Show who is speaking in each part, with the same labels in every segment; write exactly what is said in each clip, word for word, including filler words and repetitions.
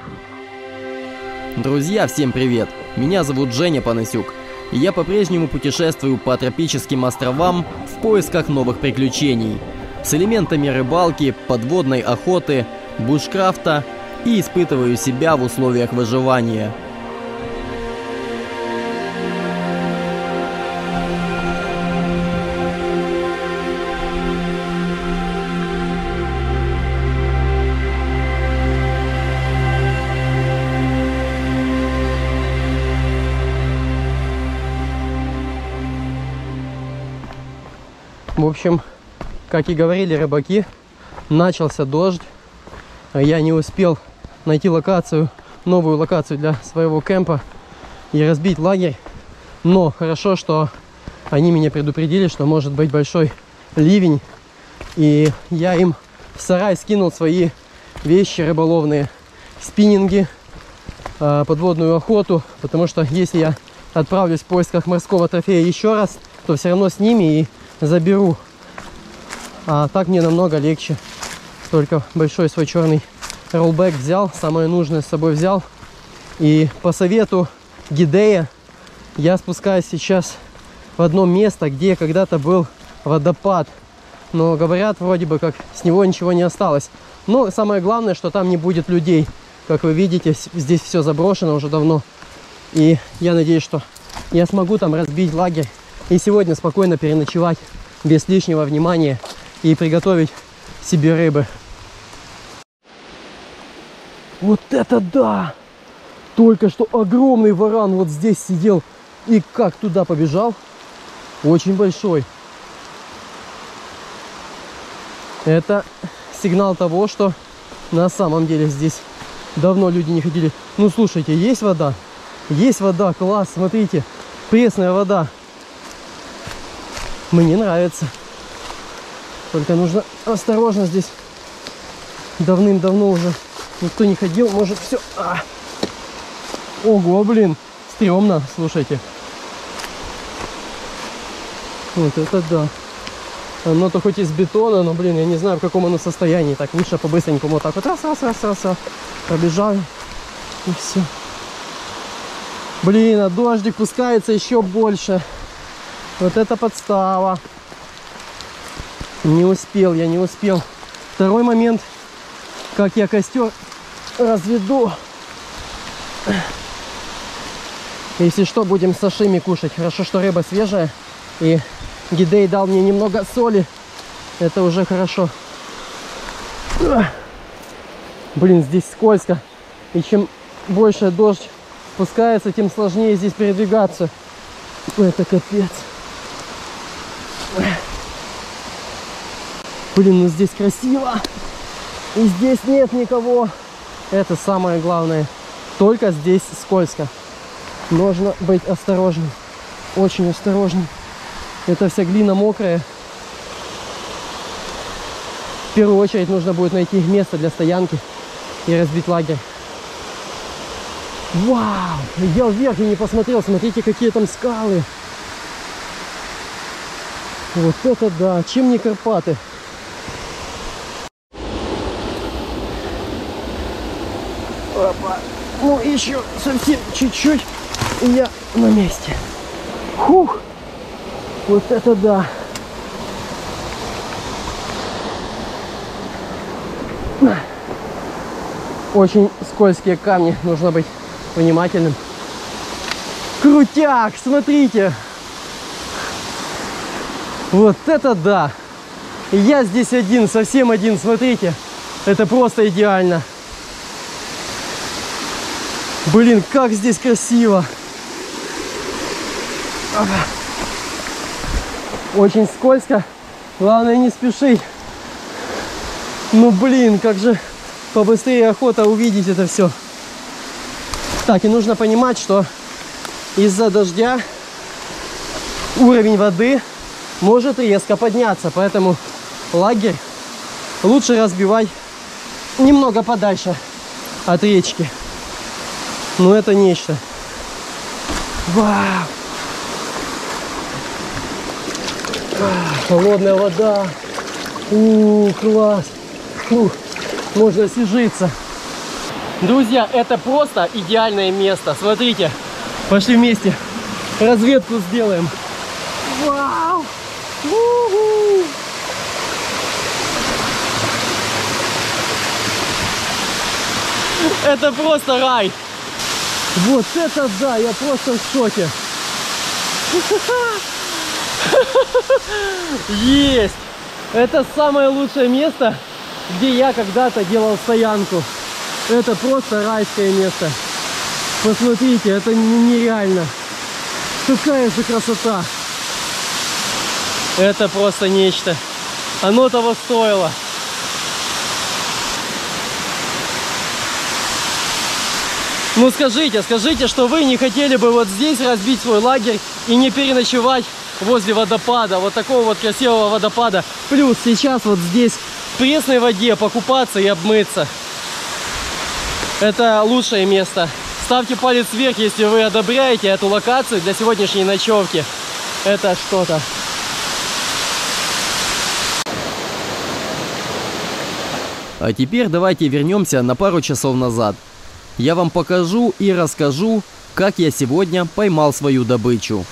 Speaker 1: Друзья, всем привет! Меня зовут Женя Панасюк, и я по-прежнему путешествую по тропическим островам в поисках новых приключений с элементами рыбалки, подводной охоты, бушкрафта и испытываю себя в условиях выживания. В общем, как и говорили рыбаки, начался дождь. Я не успел найти локацию, новую локацию для своего кемпа и разбить лагерь. Но хорошо, что они меня предупредили, что может быть большой ливень. И я им в сарай скинул свои вещи рыболовные, спиннинги, подводную охоту. Потому что если я отправлюсь в поисках морского трофея еще раз, то все равно с ними и заберу. А так мне намного легче. Только большой свой черный роллбэк взял, самое нужное с собой взял. И по совету Гидея я спускаюсь сейчас в одно место, где когда-то был водопад. Но говорят, вроде бы как с него ничего не осталось. Но самое главное, что там не будет людей. Как вы видите, здесь все заброшено уже давно. И я надеюсь, что я смогу там разбить лагерь и сегодня спокойно переночевать без лишнего внимания и приготовить себе рыбы. Вот это да! Только что огромный варан вот здесь сидел и как туда побежал. Очень большой. Это сигнал того, что на самом деле здесь давно люди не ходили. Ну слушайте, есть вода? Есть вода, класс, смотрите. Пресная вода. Мне нравится. Только нужно осторожно, здесь давным-давно уже никто не ходил. Может все... А! Ого, блин, стрёмно, слушайте. Вот это да. Оно-то хоть из бетона, но, блин, я не знаю, в каком оно состоянии. Так, лучше по-быстренькому вот так вот раз, раз, раз, раз, раз. Пробежали. И все. Блин, а дождик пускается еще больше. Вот это подстава. Не успел, я не успел. Второй момент, как я костер разведу. Если что, будем сашими кушать. Хорошо, что рыба свежая. И Гидей дал мне немного соли. Это уже хорошо. Блин, здесь скользко. И чем больше дождь спускается, тем сложнее здесь передвигаться. Это капец. Блин, ну здесь красиво. И здесь нет никого. Это самое главное. Только здесь скользко. Нужно быть осторожным. Очень осторожным. Это вся глина мокрая. В первую очередь нужно будет найти место для стоянки и разбить лагерь. Вау! Я вверх и не посмотрел. Смотрите, какие там скалы. Вот это да. Чем не Карпаты? Опа. Ну, еще совсем чуть-чуть, и я на месте. Фух. Вот это да. Очень скользкие камни. Нужно быть внимательным. Крутяк! Смотрите. Вот это да. Я здесь один, совсем один. Смотрите. Это просто идеально. Блин, как здесь красиво. Очень скользко. Главное не спешить. Ну блин, как же побыстрее охота увидеть это все. Так, и нужно понимать, что из-за дождя уровень воды может резко подняться. Поэтому лагерь лучше разбивать немного подальше от речки. Ну это нечто. Вау! Холодная вода. У, класс. Фух, можно освежиться. Друзья, это просто идеальное место. Смотрите, пошли вместе разведку сделаем. Вау! У-ху! Это просто рай. Вот это да, я просто в шоке. Есть! Это самое лучшее место, где я когда-то делал стоянку. Это просто райское место. Посмотрите, это нереально. Какая же красота. Это просто нечто. Оно того стоило. Ну скажите, скажите, что вы не хотели бы вот здесь разбить свой лагерь и не переночевать возле водопада, вот такого вот красивого водопада. Плюс сейчас вот здесь в пресной воде покупаться и обмыться. Это лучшее место. Ставьте палец вверх, если вы одобряете эту локацию для сегодняшней ночевки. Это что-то.
Speaker 2: А теперь давайте вернемся на пару часов назад. Я вам покажу и расскажу, как я сегодня поймал свою добычу.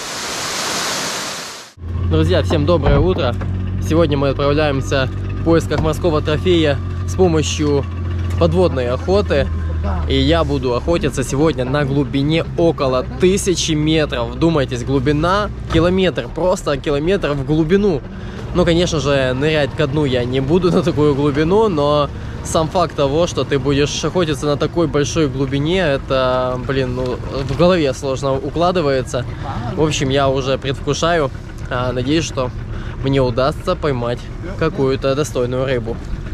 Speaker 1: Друзья, всем доброе утро. Сегодня мы отправляемся в поисках морского трофея с помощью подводной охоты. И я буду охотиться сегодня на глубине около тысячи метров. Вдумайтесь, глубина километр, просто километр в глубину. Ну, конечно же, нырять ко дну я не буду на такую глубину, но сам факт того, что ты будешь охотиться на такой большой глубине, это, блин, ну, в голове сложно укладывается. В общем, я уже предвкушаю. А, надеюсь, что мне удастся поймать какую-то достойную рыбу.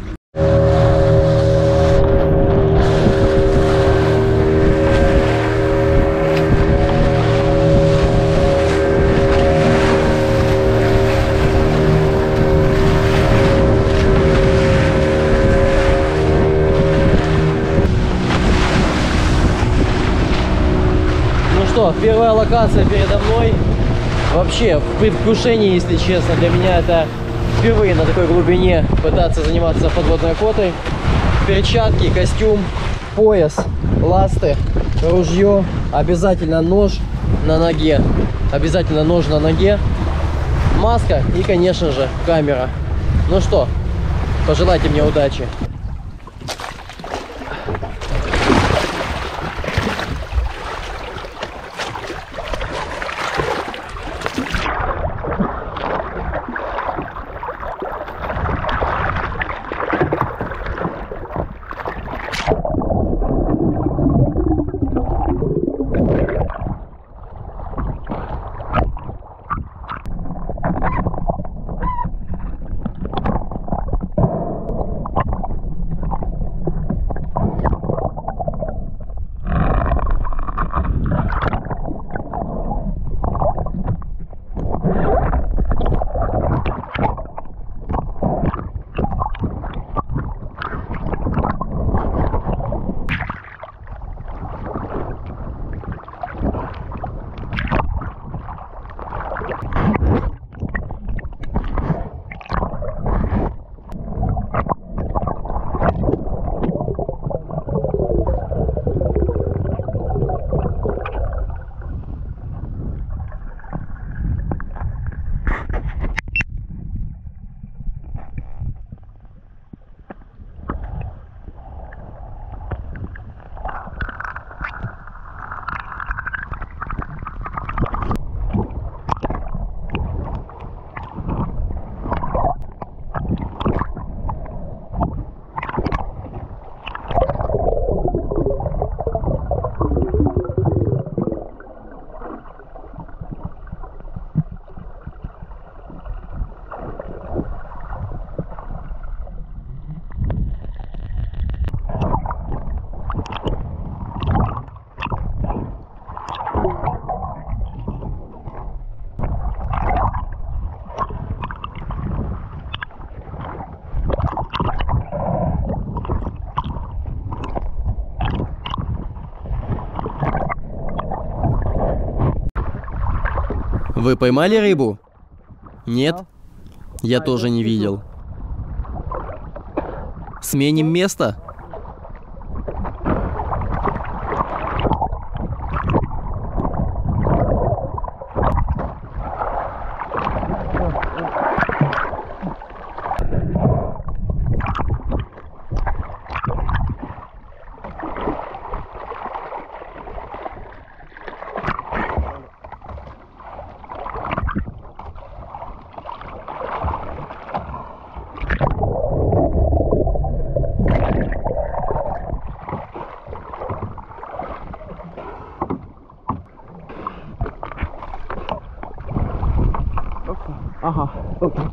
Speaker 1: Первая локация передо мной. Вообще в предвкушении, если честно. Для меня это впервые на такой глубине пытаться заниматься подводной охотой. Перчатки, костюм, пояс, ласты, ружье, обязательно нож на ноге, обязательно нож на ноге, маска и, конечно же, камера. Ну что, пожелайте мне удачи.
Speaker 2: Вы поймали рыбу? Нет? Я тоже не видел. Сменим место?
Speaker 1: Ага, окей.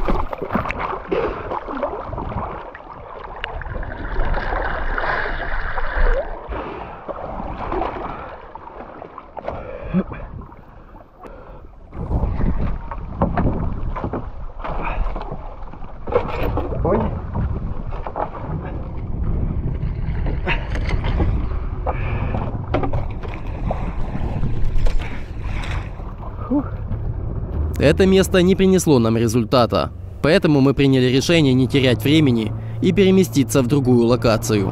Speaker 1: Ой. Фух.
Speaker 2: Это место не принесло нам результата, поэтому мы приняли решение не терять времени и переместиться в другую локацию.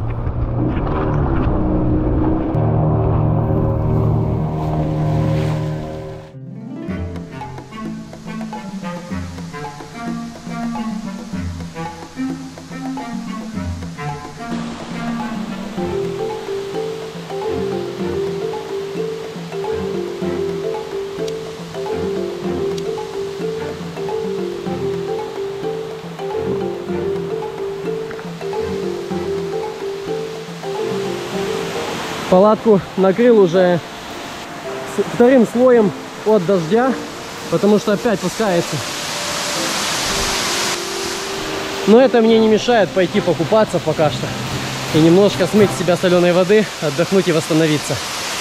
Speaker 1: Палатку накрыл уже вторым слоем от дождя, потому что опять пускается. Но это мне не мешает пойти покупаться пока что и немножко смыть с себя соленой воды, отдохнуть и восстановиться.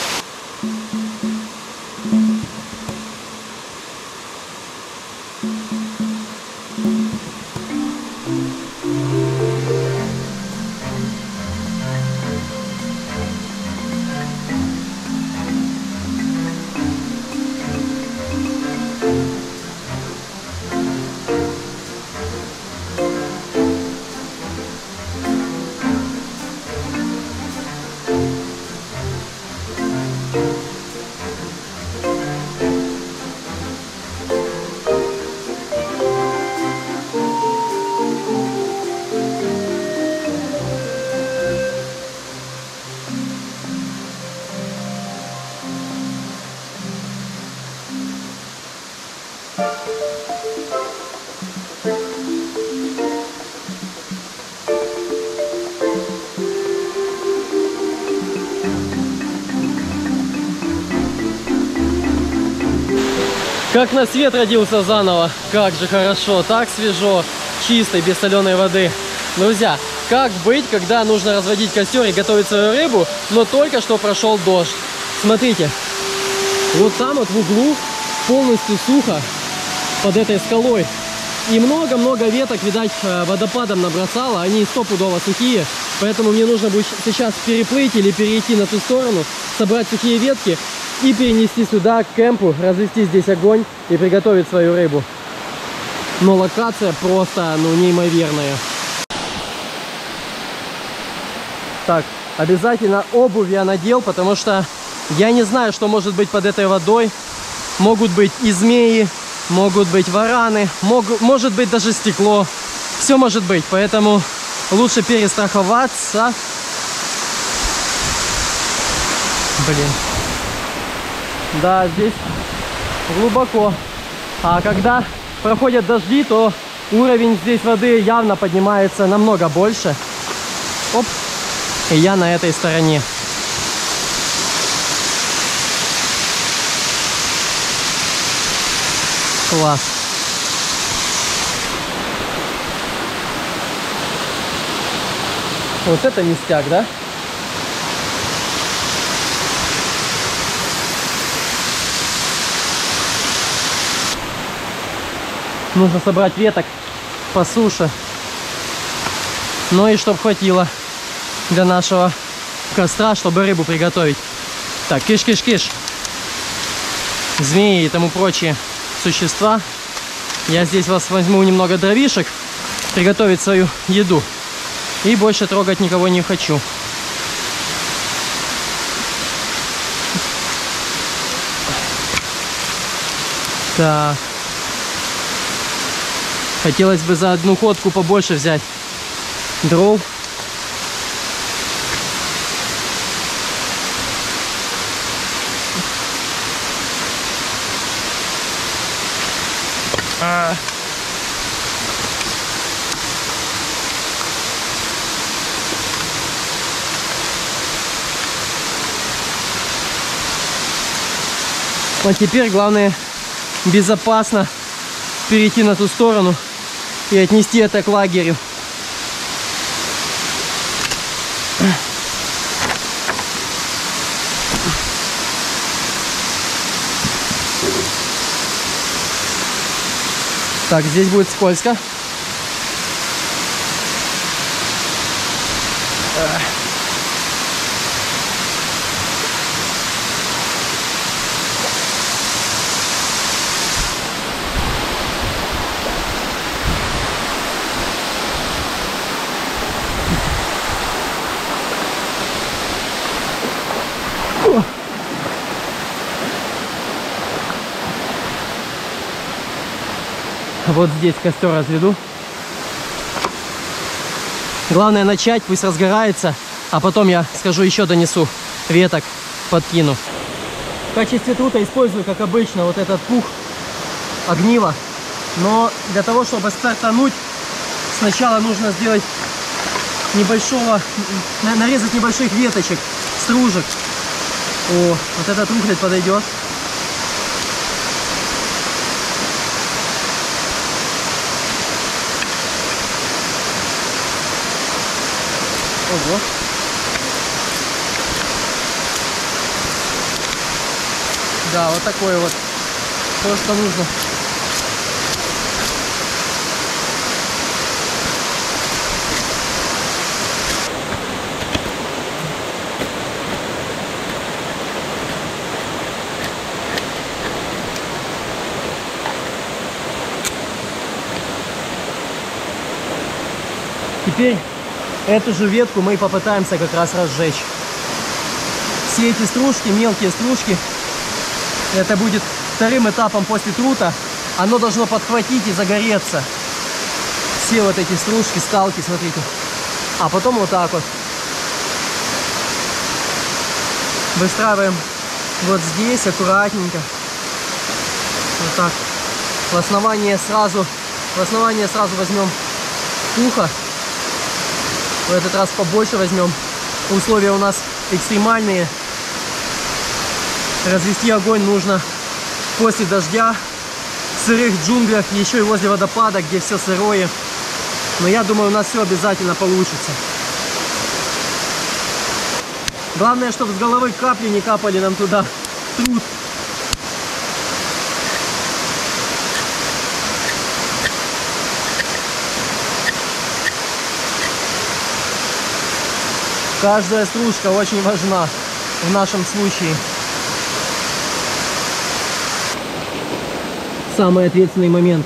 Speaker 1: Как на свет родился заново, как же хорошо, так свежо, чисто, без соленой воды. Друзья, как быть, когда нужно разводить костер и готовить свою рыбу, но только что прошел дождь? Смотрите, вот там вот в углу полностью сухо под этой скалой. И много-много веток, видать, водопадом набросало, они стопудово сухие. Поэтому мне нужно будет сейчас переплыть или перейти на ту сторону, собрать сухие ветки и перенести сюда, к кемпу, развести здесь огонь и приготовить свою рыбу. Но локация просто, ну, неимоверная. Так, обязательно обувь я надел, потому что я не знаю, что может быть под этой водой. Могут быть и змеи, могут быть вараны, мог, может быть даже стекло. Все может быть, поэтому лучше перестраховаться. Блин. Да, здесь глубоко. А когда проходят дожди, то уровень здесь воды явно поднимается намного больше. Оп. И я на этой стороне. Класс. Вот это ништяк, да? Нужно собрать веток по суше. Ну и чтобы хватило для нашего костра, чтобы рыбу приготовить. Так, киш-киш-киш. Змеи и тому прочие существа. Я здесь вас возьму немного дровишек, приготовить свою еду. И больше трогать никого не хочу. Так. Хотелось бы за одну ходку побольше взять дров. А. А теперь главное безопасно перейти на ту сторону и отнести это к лагерю. Так, здесь будет скользко. Вот здесь костер разведу. Главное начать, пусть разгорается, а потом я скажу, еще донесу веток, подкину. В качестве трута использую, как обычно, вот этот пух огнива. Но для того, чтобы стартануть, сначала нужно сделать небольшого, нарезать небольших веточек, стружек. О, вот этот рухлядь подойдет. Ого. Да, вот такой вот. То, что нужно. Теперь эту же ветку мы попытаемся как раз разжечь. Все эти стружки, мелкие стружки, это будет вторым этапом после трута. Оно должно подхватить и загореться. Все вот эти стружки, скалки, смотрите. А потом вот так вот. Выстраиваем вот здесь аккуратненько. Вот так. В основание сразу, в основание сразу возьмем пуха. В этот раз побольше возьмем. Условия у нас экстремальные. Развести огонь нужно после дождя, в сырых джунглях, еще и возле водопада, где все сырое. Но я думаю, у нас все обязательно получится. Главное, чтобы с головы капли не капали нам туда. Труд. Каждая стружка очень важна в нашем случае. Самый ответственный момент.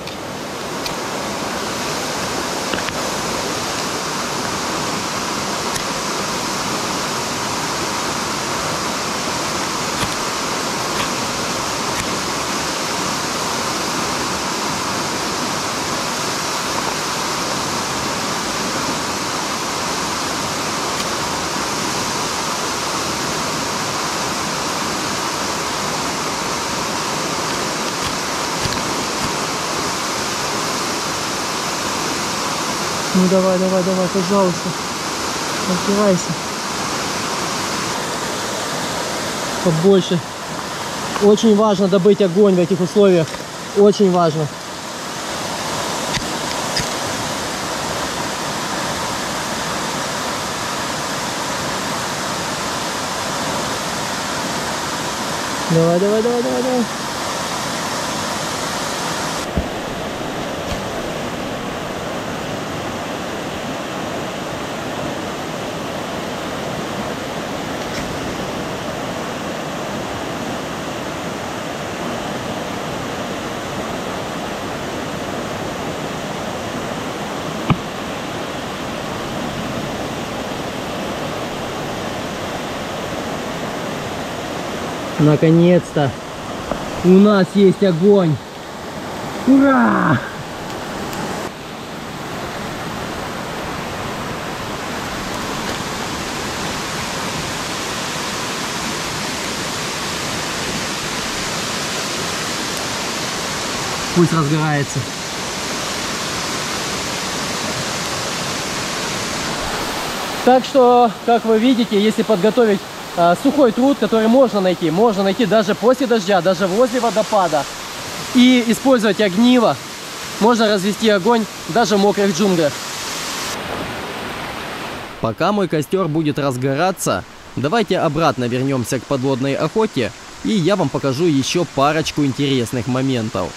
Speaker 1: Ну давай, давай, давай, пожалуйста. Открывайся. Побольше. Очень важно добыть огонь в этих условиях. Очень важно. Давай, давай, давай, давай, давай. Наконец-то у нас есть огонь. Ура! Пусть разгорается. Так что, как вы видите, если подготовить э, сухой труд, который можно найти, можно найти даже после дождя, даже возле водопада, и использовать огниво, Можно развести огонь даже в мокрых джунглях.
Speaker 2: Пока мой костер будет разгораться, давайте обратно вернемся к подводной охоте, и я вам покажу еще парочку интересных моментов.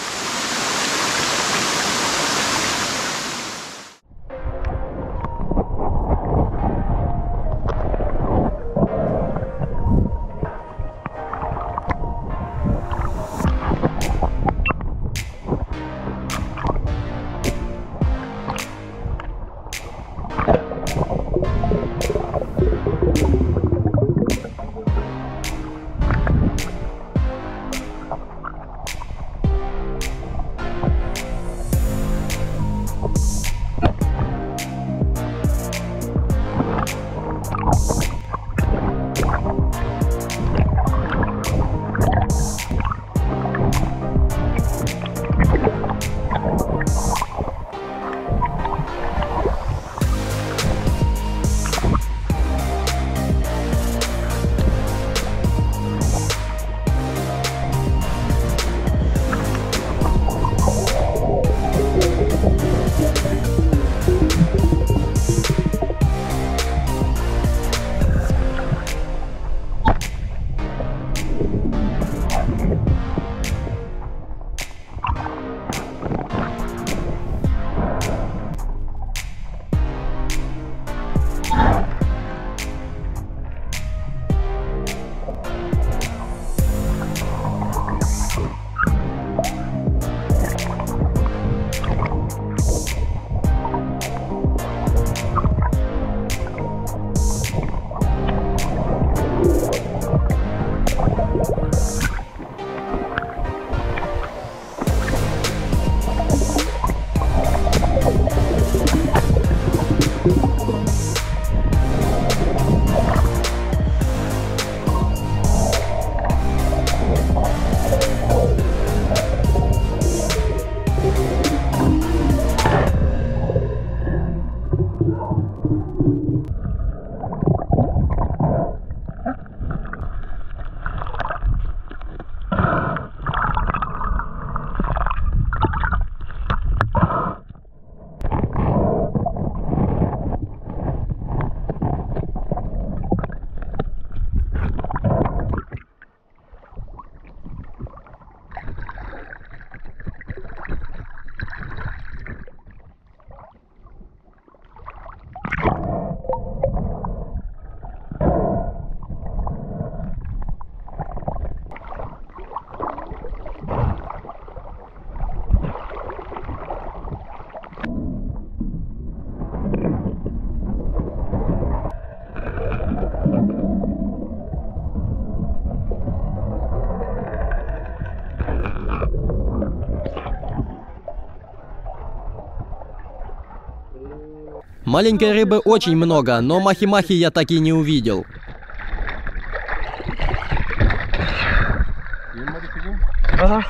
Speaker 2: Маленькой рыбы очень много, но махи-махи я так и не увидел.
Speaker 1: Ага.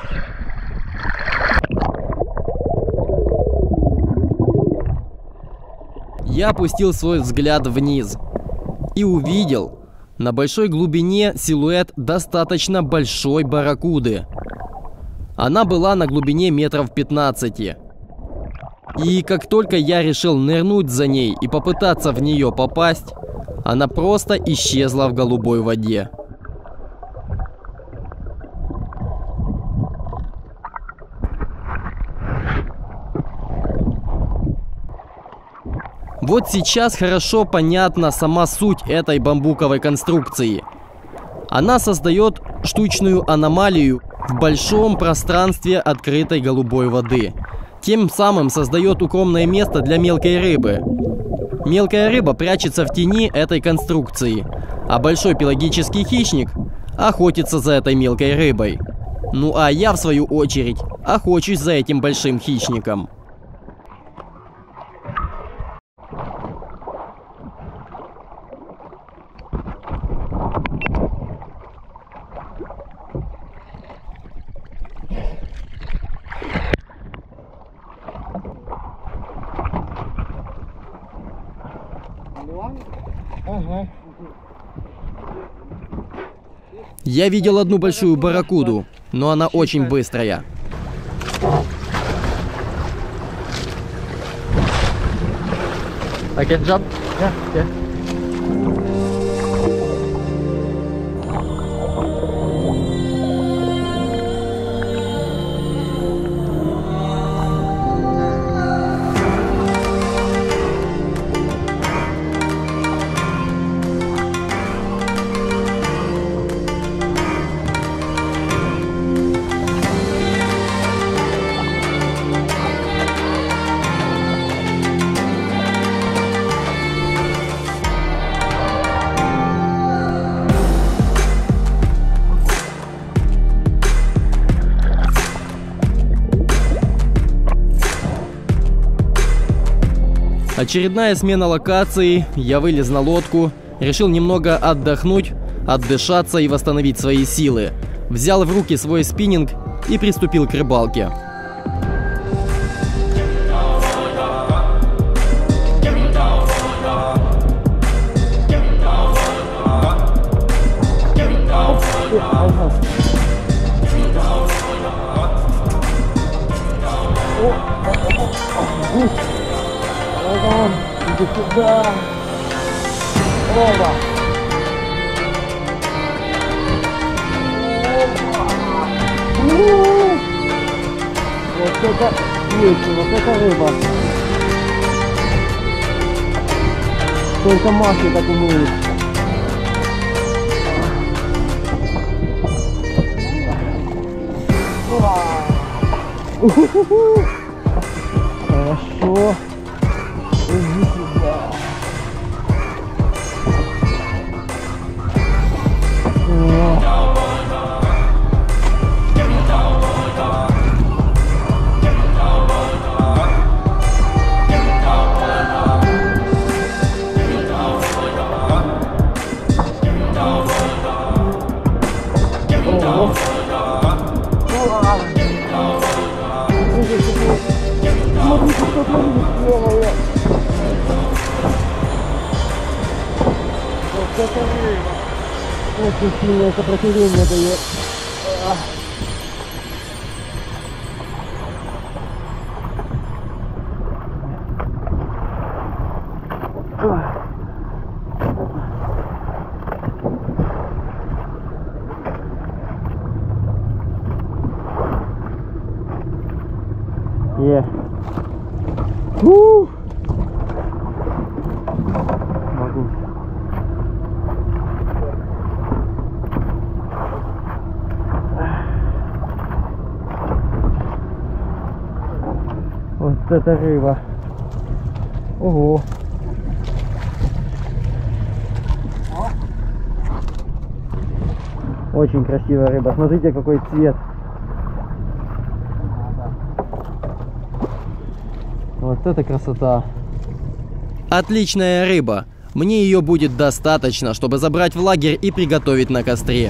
Speaker 2: Я опустил свой взгляд вниз и увидел на большой глубине силуэт достаточно большой барракуды. Она была на глубине метров пятнадцати. И как только я решил нырнуть за ней и попытаться в нее попасть, она просто исчезла в голубой воде. Вот сейчас хорошо понятна сама суть этой бамбуковой конструкции. Она создает штучную аномалию в большом пространстве открытой голубой воды. Тем самым создает укромное место для мелкой рыбы. Мелкая рыба прячется в тени этой конструкции, а большой пелагический хищник охотится за этой мелкой рыбой. Ну а я, в свою очередь, охочусь за этим большим хищником.
Speaker 1: Ага.
Speaker 2: Я видел одну большую барракуду, но она очень быстрая.
Speaker 1: I can jump?
Speaker 3: Yeah.
Speaker 1: Yeah.
Speaker 2: Очередная смена локации, я вылез на лодку, решил немного отдохнуть, отдышаться и восстановить свои силы. Взял в руки свой спиннинг и приступил к рыбалке.
Speaker 3: Иди сюда. Оба. Вот это вещи, вот это рыба. Только маски так умеют. Хорошо. Иди сюда. Смотрите, что творится, делает. Вот это рыба. Очень сильное сопротивление дает. Yeah. Woo! Могу. Вот это рыба. Ого. Очень красивая рыба. Смотрите, какой цвет. Вот это красота.
Speaker 2: Отличная рыба. Мне ее будет достаточно, чтобы забрать в лагерь и приготовить на костре.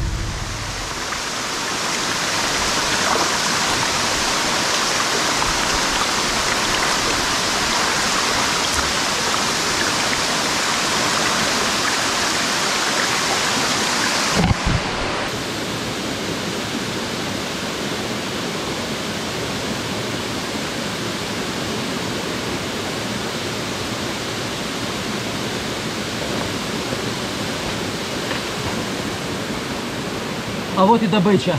Speaker 1: А вот и добыча.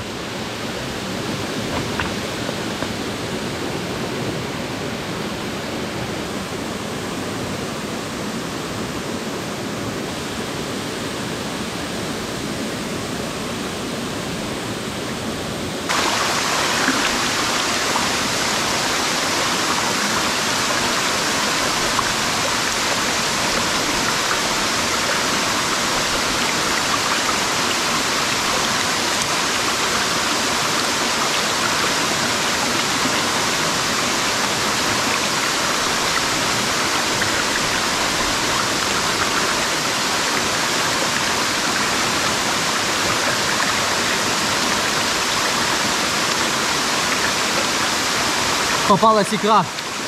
Speaker 1: Попалась икра.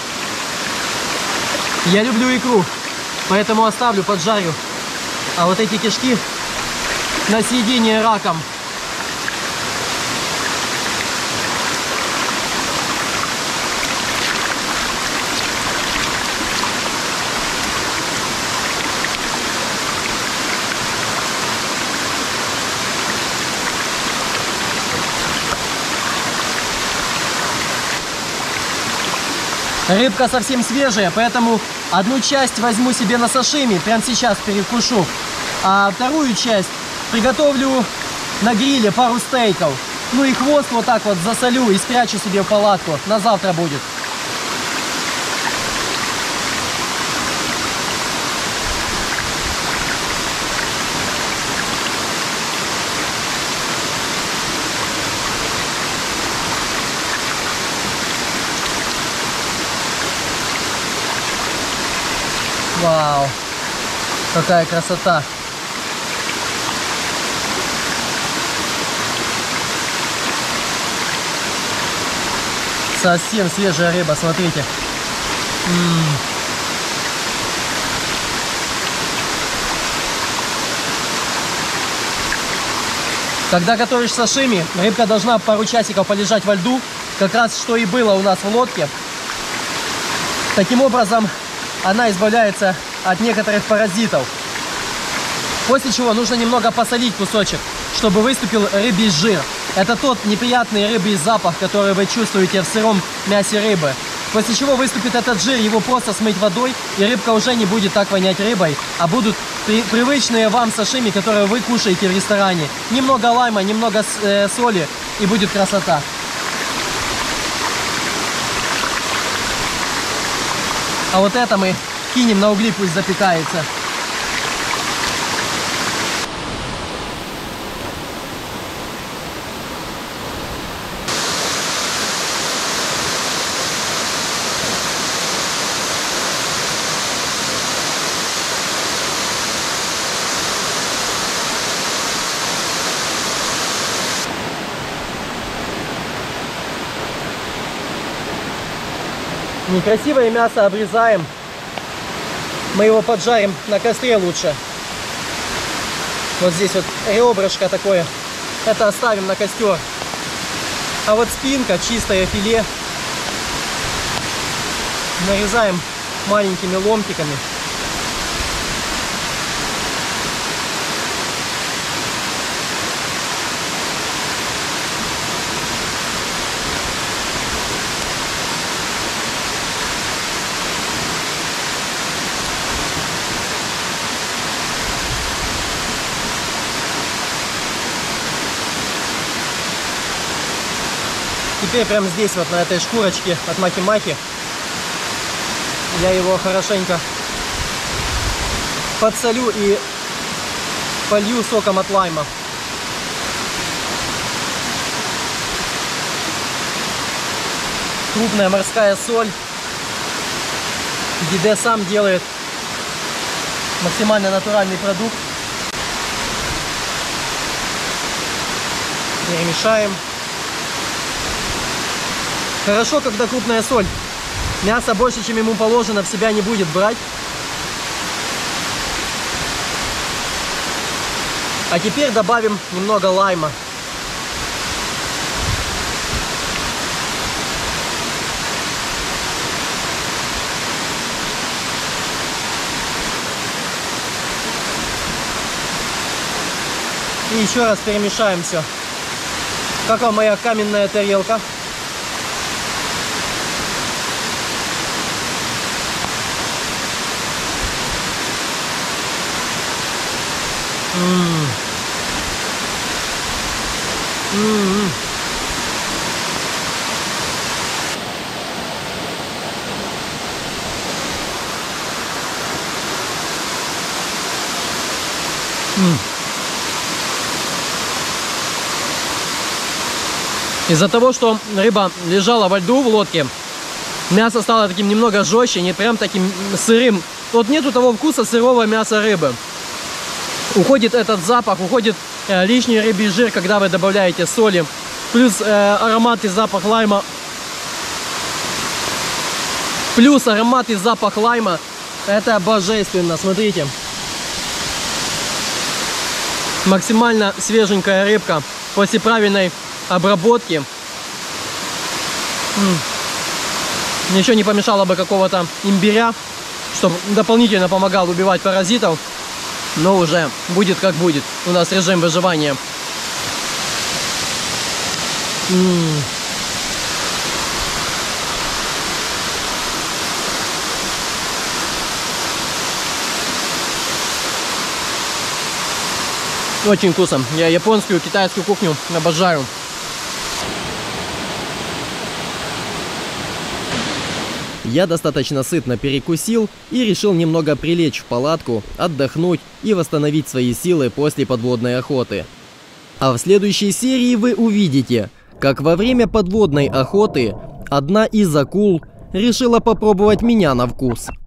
Speaker 1: Я люблю икру, поэтому оставлю, поджарю. А вот эти кишки на съедение раком. Рыбка совсем свежая, поэтому одну часть возьму себе на сашими, прямо сейчас перекушу. А вторую часть приготовлю на гриле, пару стейков. Ну и хвост вот так вот засолю и спрячу себе в палатку. На завтра будет. Вау, какая красота! Совсем свежая рыба, смотрите. М-м. Когда готовишь сашими, рыбка должна пару часиков полежать во льду, как раз что и было у нас в лодке. Таким образом, она избавляется от некоторых паразитов. После чего нужно немного посолить кусочек, чтобы выступил рыбий жир. Это тот неприятный рыбий запах, который вы чувствуете в сыром мясе рыбы. После чего выступит этот жир, его просто смыть водой, и рыбка уже не будет так вонять рыбой, а будут при привычные вам сашими, которые вы кушаете в ресторане. Немного лайма, немного э, соли, и будет красота. А вот это мы кинем на угли, пусть запекается. Некрасивое мясо обрезаем. Мы его поджарим на костре лучше. Вот здесь вот ребрышко такое. Это оставим на костер. А вот спинка, чистое филе, нарезаем маленькими ломтиками. Теперь прямо здесь, вот на этой шкурочке от маки-маки, я его хорошенько подсолю и полью соком от лайма. Крупная морская соль. Диде сам делает максимально натуральный продукт. Перемешаем. Хорошо, когда крупная соль. Мясо больше, чем ему положено, в себя не будет брать. А теперь добавим немного лайма. И еще раз перемешаем все. Как вам моя каменная тарелка? М-м-м. М-м-м. М. Из-за того, что рыба лежала во льду в лодке, мясо стало таким немного жестче, не прям таким сырым. Вот нету того вкуса сырого мяса рыбы. Уходит этот запах, уходит э, лишний рыбий жир, когда вы добавляете соли. Плюс э, аромат и запах лайма. Плюс аромат и запах лайма. Это божественно, смотрите. Максимально свеженькая рыбка после правильной обработки. М-м. Ничего не помешало бы какого-то имбиря, чтобы дополнительно помогал убивать паразитов. Но уже будет как будет. У нас режим выживания. М-м. Очень вкусно. Я японскую, китайскую кухню обожаю.
Speaker 2: Я достаточно сытно перекусил и решил немного прилечь в палатку, отдохнуть и восстановить свои силы после подводной охоты. А в следующей серии вы увидите, как во время подводной охоты одна из акул решила попробовать меня на вкус.